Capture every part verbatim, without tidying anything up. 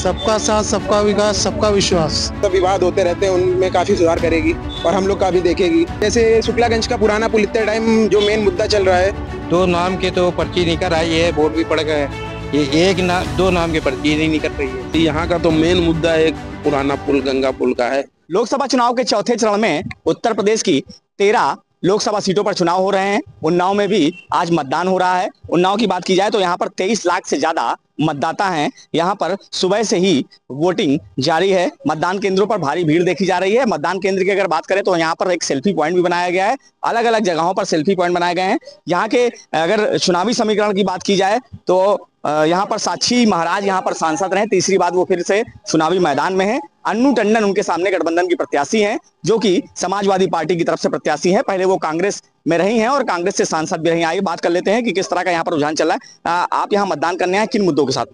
सबका साथ, सबका विकास, सबका विश्वास। सब विवाद होते रहते हैं, उनमें काफी सुधार करेगी और हम लोग का भी देखेगी। जैसे शुक्लागंज का पुराना पुल इतने टाइम जो मेन मुद्दा चल रहा है, दो नाम के तो पर्ची निकल आई है, वोट भी पड़ गए, ये एक ना दो नाम के पर्ची नहीं निकल रही है। यहाँ का तो मेन मुद्दा एक पुराना पुल, गंगा पुल का है। लोकसभा चुनाव के चौथे चरण में उत्तर प्रदेश की तेरह लोकसभा सीटों पर चुनाव हो रहे हैं। उन्नाव में भी आज मतदान हो रहा है। उन्नाव की बात की जाए तो यहाँ पर तेईस लाख से ज्यादा मतदाता हैं। यहाँ पर सुबह से ही वोटिंग जारी है। मतदान केंद्रों पर भारी भीड़ देखी जा रही है। मतदान केंद्र की अगर बात करें तो यहाँ पर एक सेल्फी पॉइंट भी बनाया गया है। अलग अलग जगहों पर सेल्फी पॉइंट बनाए गए हैं। यहाँ के अगर चुनावी समीकरण की बात की जाए तो यहाँ पर साक्षी महाराज यहाँ पर सांसद रहे, तीसरी बार वो फिर से चुनावी मैदान में है। अन्नू टंडन उनके सामने गठबंधन की प्रत्याशी हैं, जो कि समाजवादी पार्टी की तरफ से प्रत्याशी हैं। पहले वो कांग्रेस में रही हैं और कांग्रेस से सांसद भी रही हैं। आइए बात कर लेते हैं कि किस तरह का यहाँ पर रुझान चल रहा है। आ, आप यहाँ मतदान करने आए किन मुद्दों के साथ?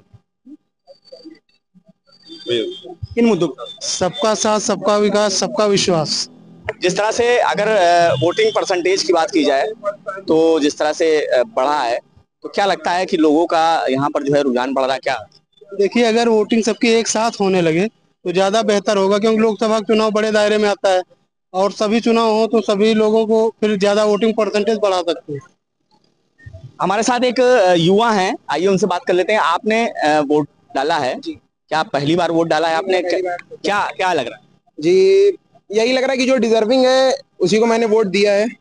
किन मुद्दों? सबका साथ, सबका विकास, सबका विश्वास। जिस तरह से अगर वोटिंग परसेंटेज की बात की जाए तो जिस तरह से बढ़ा है, तो क्या लगता है कि लोगों का यहाँ पर जो है रुझान बढ़ रहा है? क्या देखिए, अगर वोटिंग सबकी एक साथ होने लगे तो ज्यादा बेहतर होगा, क्योंकि लोकसभा चुनाव बड़े दायरे में आता है और सभी चुनाव हो तो सभी लोगों को फिर ज्यादा वोटिंग परसेंटेज बढ़ा सकते हैं। हमारे साथ एक युवा हैं, आइए उनसे बात कर लेते हैं। आपने वोट डाला है जी? क्या पहली बार वोट डाला है आपने? क्या क्या लग रहा है जी? यही लग रहा है कि जो डिजर्विंग है उसी को मैंने वोट दिया है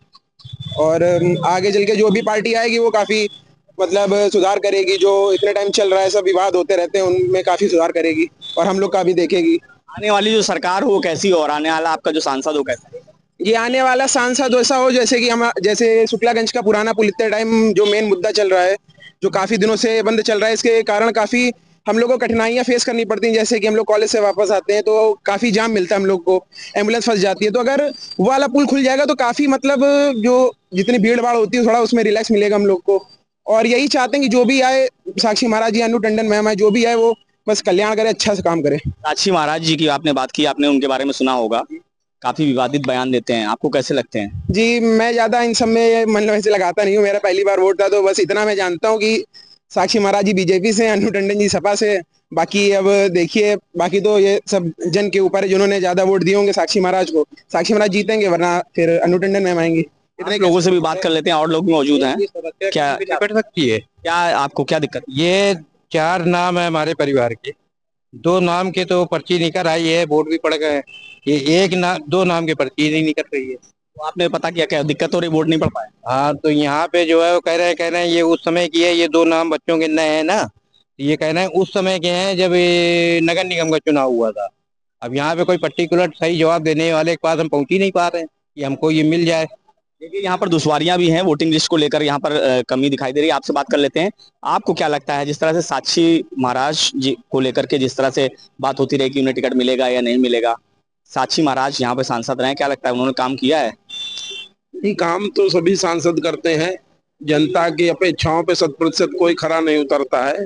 और आगे चल के जो भी पार्टी आएगी वो काफी मतलब सुधार करेगी। जो इतने टाइम चल रहा है, सब विवाद होते रहते हैं, उनमें काफी सुधार करेगी और हम लोग का भी देखेगी। आने वाली जो सरकार हो कैसी हो और आने वाला आपका जो सांसद हो कैसा? ये आने वाला सांसद ऐसा हो जैसे कि हम जैसे शुक्लागंज का पुराना पुल इतने टाइम जो मेन मुद्दा चल रहा है, जो काफी दिनों से बंद चल रहा है, इसके कारण काफी हम लोग को कठिनाइयां फेस करनी पड़ती हैं। जैसे कि हम लोग कॉलेज से वापस आते हैं तो काफी जाम मिलता है हम लोग को, एम्बुलेंस फंस जाती है। तो अगर वो वाला पुल खुल जाएगा तो काफी मतलब जो जितनी भीड़ भाड़ होती है थोड़ा उसमें रिलैक्स मिलेगा हम लोग को। और यही चाहते हैं कि जो भी आए, साक्षी महाराज जी, अन्नू टंडन मैम आए, जो भी आए वो बस कल्याण करे, अच्छा से काम करे। साक्षी महाराज जी की आपने बात की, आपने उनके बारे में सुना होगा, काफी विवादित बयान देते हैं, आपको कैसे लगते हैं? जी, मैं ज्यादा इन सब में मन वैसे लगाता नहीं हूँ। मेरा पहली बार वोट था तो बस इतना मैं जानता हूँ कि साक्षी महाराज जी बीजेपी से, अन्नू टंडन जी सपा से। बाकी अब देखिए, बाकी तो ये सब जन के ऊपर है, जिन्होंने ज्यादा वोट दिए होंगे साक्षी महाराज को, साक्षी महाराज जीतेंगे, वरना फिर अन्नू टंडन मैम आएंगे। इतने लोगों से भी बात कर लेते हैं, और लोग भी मौजूद हैं। क्या निपट सकती है? क्या आपको क्या दिक्कत? ये चार नाम है हमारे परिवार के, दो नाम के तो पर्ची निकल आई है, वोट भी पड़ गए, ये एक ना दो नाम के पर्ची नहीं निकल रही है। तो आपने पता किया क्या दिक्कत हो रही, वोट नहीं पड़ पाए? हाँ, तो यहाँ पे जो है वो कह रहे हैं कह रहे हैं ये उस समय की है, ये दो नाम बच्चों के नए हैं ना, ये कह रहे हैं उस समय के हैं जब ये नगर निगम का चुनाव हुआ था। अब यहाँ पे कोई पर्टिकुलर सही जवाब देने वाले के पास हम पहुंच ही नहीं पा रहे हैं कि हमको ये मिल जाए। देखिए, यहाँ पर दुश्वारियां भी हैं, वोटिंग लिस्ट को लेकर यहाँ पर आ, कमी दिखाई दे रही है। आपसे बात कर लेते हैं, आपको क्या लगता है जिस तरह से साक्षी महाराज जी को लेकर के जिस तरह से बात होती रही कि उन्हें टिकट मिलेगा या नहीं मिलेगा, साक्षी महाराज यहाँ पे सांसद रहे, क्या लगता है उन्होंने काम किया है? ये काम तो सभी सांसद करते हैं, जनता की अपेक्षाओं पे शत प्रतिशत कोई खरा नहीं उतरता है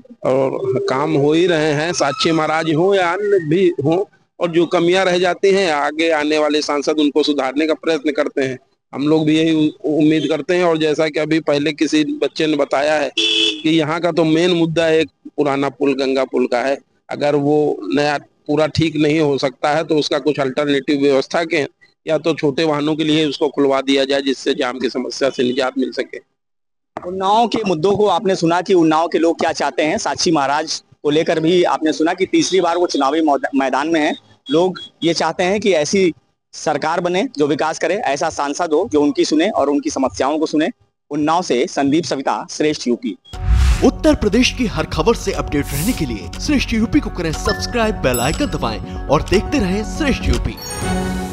और काम हो ही रहे हैं। साक्षी महाराज हो या अन्य भी हो, और जो कमियां रह जाती हैं आगे आने वाले सांसद उनको सुधारने का प्रयत्न करते हैं। हम लोग भी यही उम्मीद करते हैं। और जैसा कि अभी पहले किसी बच्चे ने बताया है कि यहाँ का तो मेन मुद्दा एक पुराना पुल, गंगा पुल का है। अगर वो नया पूरा ठीक नहीं हो सकता है तो उसका कुछ अल्टरनेटिव व्यवस्था के, या तो छोटे वाहनों के लिए उसको खुलवा दिया जाए जिससे जाम की समस्या से निजात मिल सके। उन्नाव के मुद्दों को आपने सुना कि उन्नाव के लोग क्या चाहते हैं। साक्षी महाराज को लेकर भी आपने सुना कि तीसरी बार वो चुनावी मैदान में है। लोग ये चाहते हैं कि ऐसी सरकार बने जो विकास करे, ऐसा सांसद हो जो उनकी सुने और उनकी समस्याओं को सुने। उन्नाव से संदीप सविता, श्रेष्ठ यूपी। उत्तर प्रदेश की हर खबर से अपडेट रहने के लिए श्रेष्ठ यूपी को करें सब्सक्राइब, बेल आइकन दबाएं और देखते रहें श्रेष्ठ यूपी।